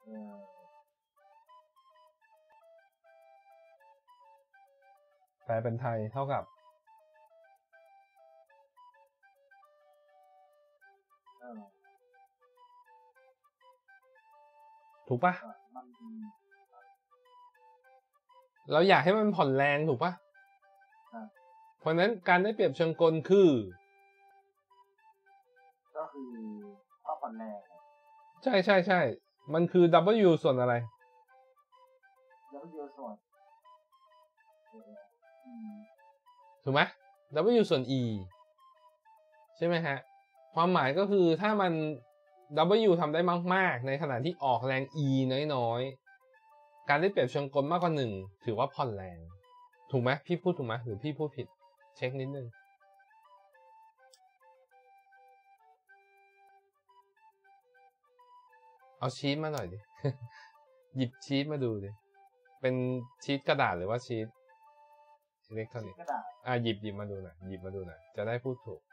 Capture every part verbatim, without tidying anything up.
แปลเป็นไทยเท่ากับถูกปะเราอยากให้มันผ่อนแรงถูกปะเพราะนั้นการได้เปรียบเชิงกลคือก็คือข้อผ่อนแรงใช่ใช่ใช่มันคือ W ส่วนอะไร W ส่วนถูกไหม W ส่วน E ใช่ไหมฮะความหมายก็คือถ้ามัน W ทำได้มากๆในขณะที่ออกแรง E น้อยๆการได้เปรียบเชิงกลมากกว่าหนึ่งถือว่าผ่อนแรงถูกไหมพี่พูดถูกไหมหรือพี่พูดผิดเช็คนิดนึงเอาชีทมาหน่อยดิ หยิบชีทมาดูดิเป็นชีทกระดาษหรือว่าชีทอิเล็กทรอนิกส์กระดาษอ่ะหยิบหยิบมาดูหน่อยหยิบมาดูหน่อยจะได้พูดถูก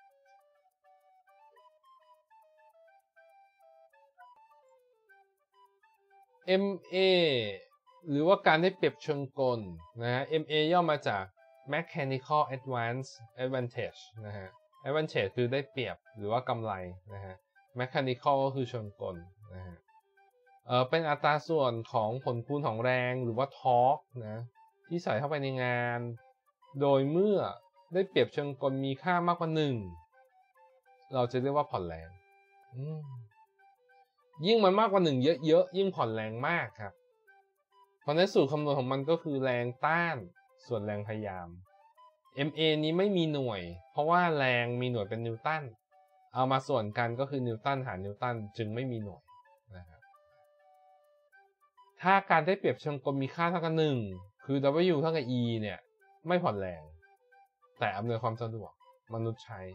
เอ็ม เอ หรือว่าการได้เปรียบเชิงกลนะฮะ เอ็ม เอ ย่อมาจาก Mechanical Advance Advantage นะฮะ Advantage คือได้เปรียบหรือว่ากำไรนะฮะ Mechanical ก็คือเชิงกลนะฮะเออเป็นอัตราส่วนของผลคูณของแรงหรือว่าทอร์กนะที่ใส่เข้าไปในงานโดยเมื่อได้เปรียบเชิงกลมีค่ามากกว่าหนึ่งเราจะเรียกว่าผ่อนแรงอืมยิ่งมันมากกว่าหนึ่งเยอะๆยิ่งผ่อนแรงมากครับเพราะในสูตรคำนวณของมันก็คือแรงต้านส่วนแรงพยายาม เอ็ม เอ นี้ไม่มีหน่วยเพราะว่าแรงมีหน่วยเป็นนิวตันเอามาส่วนกันก็คือนิวตันหารนิวตันจึงไม่มีหน่วยนะครับถ้าการได้เปรียบเชิงกลมีค่าเท่ากับหนึ่งคือ W เท่ากับ E เนี่ยไม่ผ่อนแรงแต่อำนวยความสะดวกมนุษย์ใช้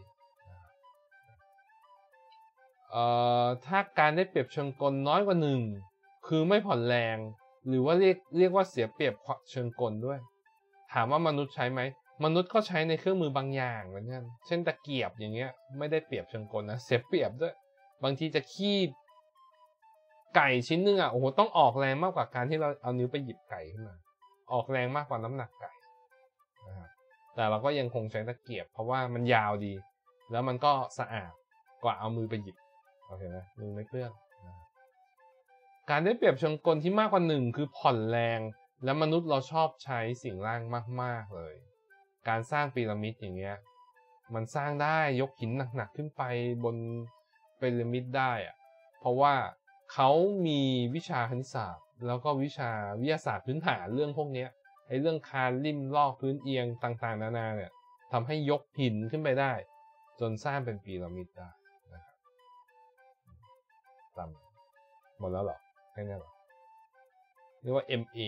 เอ่อถ้าการได้เปรียบเชิงกลน้อยกว่าหนึ่งคือไม่ผ่อนแรงหรือว่าเรียกเรียกว่าเสียเปรียบเชิงกลด้วยถามว่ามนุษย์ใช้ไหมมนุษย์ก็ใช้ในเครื่องมือบางอย่างเหมือนกันเช่นตะเกียบอย่างเงี้ยไม่ได้เปรียบเชิงกลนะเสียเปรียบด้วยบางทีจะคีบไก่ชิ้นนึงอ่ะโอ้โหต้องออกแรงมากกว่าการที่เราเอานิ้วไปหยิบไก่ขึ้นมาออกแรงมากกว่าน้ำหนักไก่นะครับแต่เราก็ยังคงใช้ตะเกียบเพราะว่ามันยาวดีแล้วมันก็สะอาดกว่าเอามือไปหยิบโอเคไหมมือไม่เปื้อนการได้เปรียบเชิงกลที่มากกว่าหนึ่งคือผ่อนแรงและมนุษย์เราชอบใช้สิ่งล่างมากๆเลยการสร้างพีระมิดอย่างเงี้ยมันสร้างได้ยกหินหนักๆขึ้นไปบนพีระมิดได้อะเพราะว่าเขามีวิชาคณิตศาสตร์แล้วก็วิชาวิทยาศาสตร์พื้นฐานเรื่องพวกนี้ไอ้เรื่องคานลิ่มลอกพื้นเอียงต่างๆนานาเนี่ยทำให้ยกหินขึ้นไปได้จนสร้างเป็นพีระมิดได้นะครับตามหมดแล้วหรอแค่นี้หรอเรียกว่า เอ็ม เอ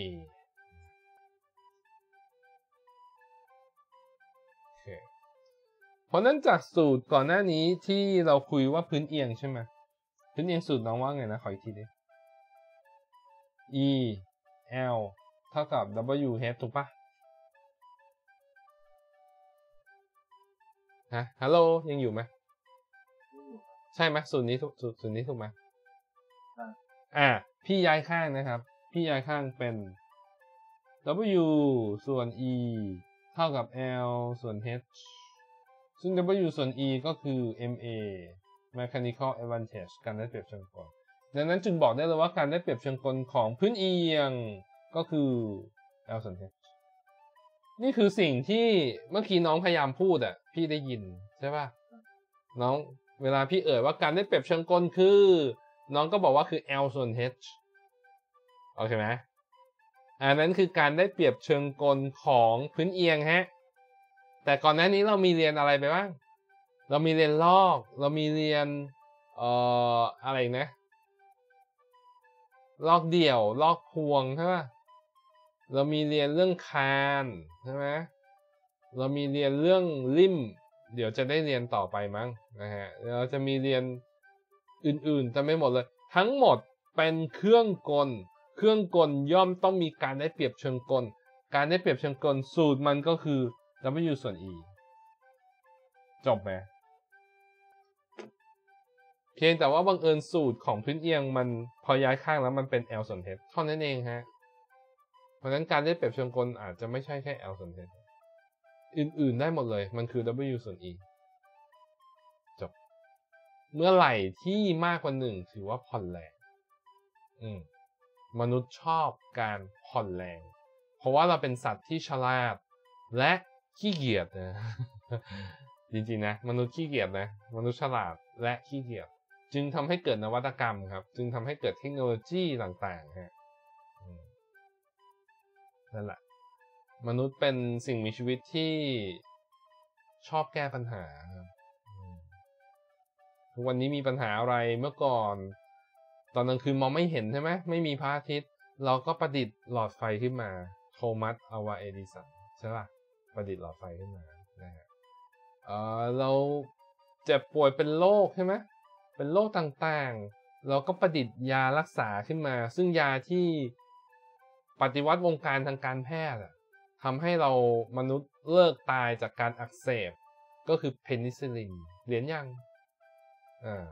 โอเคเพราะนั้นจากสูตรก่อนหน้านี้ที่เราคุยว่าพื้นเอียงใช่ไหมพื้นเอียงสูตรน้องว่าไงนะขออีกทีดิ E L เท่ากับ W H ถูกปะฮะฮัลโหลยังอยู่ไหมใช่ไหมสูตรนี้ถูกสูตรสูตรนี้ถูกไหมอ่าพี่ย้ายข้างนะครับพี่ย้ายข้างเป็น W ส่วน E เท่ากับ L ส่วน H ซึ่ง W ส่วน E ก็คือ เอ็ม เอ Mechanical Advantage การได้เปรียบเชิงกลดังนั้นจึงบอกได้เลยว่าการได้เปรียบเชิงกลของพื้นเอียงก็คือ L ส่วน H นี่คือสิ่งที่เมื่อกี้น้องพยายามพูดอ่ะพี่ได้ยินใช่ป่ะน้องเวลาพี่เอ่ยว่าการได้เปรียบเชิงกลคือน้องก็บอกว่าคือ L ส่วน H โอเคไหมอันนั้นคือการได้เปรียบเชิงกลของพื้นเอียงฮะแต่ก่อนหน้านี้เรามีเรียนอะไรไปบ้างเรามีเรียนลอกเรามีเรียนเอ่ออะไรนะลอกเดี่ยวลอกพวงใช่ป่ะเรามีเรียนเรื่องคานใช่ไหมเรามีเรียนเรื่องลิ่มเดี๋ยวจะได้เรียนต่อไปมั้งนะฮะเราจะมีเรียนอื่นๆแต่ไม่หมดเลยทั้งหมดเป็นเครื่องกลเครื่องกลย่อมต้องมีการได้เปรียบเชิงกลการได้เปรียบเชิงกลสูตรมันก็คือ W ส่วน E จบไหมเพียงแต่ว่าบังเอิญสูตรของพื้นเอียงมันพอย้ายข้างแล้วมันเป็น L ส่วน h เท่านั้นเองฮะเพราะฉะนั้นการได้เปรียบเชิงกลอาจจะไม่ใช่แค่ L ส่วน h อื่นๆได้หมดเลยมันคือ W ส่วน E จบเมื่อไหร่ที่มากกว่าหนึ่งถือว่าผ่อนแรงอืมมนุษย์ชอบการผ่อนแรงเพราะว่าเราเป็นสัตว์ที่ฉลาดและขี้เกียจนะ จริงๆนะมนุษย์ขี้เกียจนะมนุษย์ฉลาดและขี้เกียจจึงทำให้เกิดนวัตกรรมครับจึงทำให้เกิดเทคโนโลยีต่างๆฮะนั่นแหละมนุษย์เป็นสิ่งมีชีวิตที่ชอบแก้ปัญหาครับทุกวันนี้มีปัญหาอะไรเมื่อก่อนตอนกลางคืนมองไม่เห็นใช่ไหมไม่มีพระอาทิตย์เราก็ประดิษฐ์หลอดไฟขึ้นมาโทมัสอัลวาเอดิสันใช่ป่ะประดิษฐ์หลอดไฟขึ้นมานะฮะเออเราเจ็บป่วยเป็นโรคใช่ไหมเป็นโรคต่างๆเราก็ประดิษฐ์ยารักษาขึ้นมาซึ่งยาที่ปฏิวัติวงการทางการแพทย์ทำให้เรามนุษย์เลิกตายจากการอักเสบก็คือเพนิซิลลินเรียนยังอ่า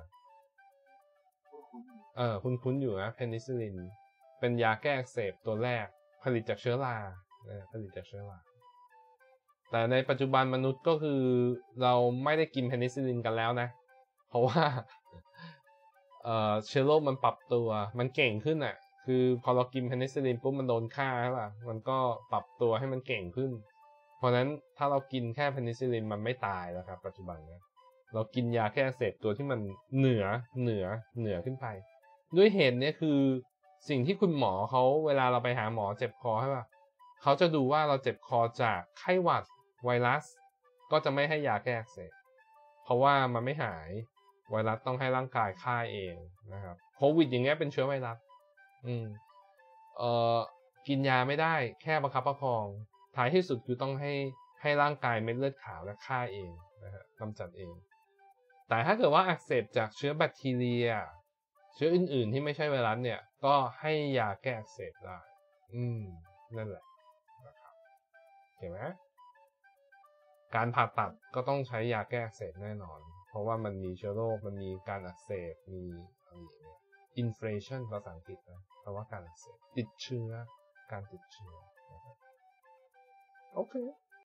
เออคุ้นๆอยู่นะเพนิซิลลินเป็นยาแก้อักเสบตัวแรกผลิตจากเชื้อราผลิตจากเชื้อราแต่ในปัจจุบันมนุษย์ก็คือเราไม่ได้กินเพนิซิลลินกันแล้วนะเพราะว่าเอ่อเชื้อโรคมันปรับตัวมันเก่งขึ้นอ่ะคือพอเรากินเพนิซิลลินปุ๊บมันโดนฆ่าใช่ป่ะมันก็ปรับตัวให้มันเก่งขึ้นเพราะฉะนั้นถ้าเรากินแค่เพนิซิลลินมันไม่ตายแล้วครับปัจจุบันนะเรากินยาแก้อักเสบตัวที่มันเหนือเหนือเหนือขึ้นไปด้วยเหตุนี้คือสิ่งที่คุณหมอเขาเวลาเราไปหาหมอเจ็บคอใช่ป่ะเขาจะดูว่าเราเจ็บคอจากไข้หวัดไวรัสก็จะไม่ให้ยาแก้อักเสบเพราะว่ามันไม่หายไวรัสต้องให้ร่างกายฆ่าเองนะครับโควิดอย่างเงี้ยเป็นเชื้อไวรัสอืมเอ่อกินยาไม่ได้แค่ประคับประคองท้ายที่สุดคือต้องให้ให้ร่างกายเม็ดเลือดขาวและฆ่าเองนะฮะกำจัดเองแต่ถ้าเกิดว่าอักเสบจากเชื้อแบคทีเรียเชื้ออื่นๆที่ไม่ใช่ไวรัสเนี่ยก็ให้ยาแก้อักเสบได้อืมนั่นแหละนะครับเห็นไหมการผ่าตัดก็ต้องใช้ยาแก้อักเสบแน่นอนเพราะว่ามันมีเชื้อโรคมันมีการอักเสบมีอะไรอย่างเงี้ย inflation ภาษาอังกฤษนะแปลว่าการอักเสบติดเชื้อการติดเชื้อนะครับโอเค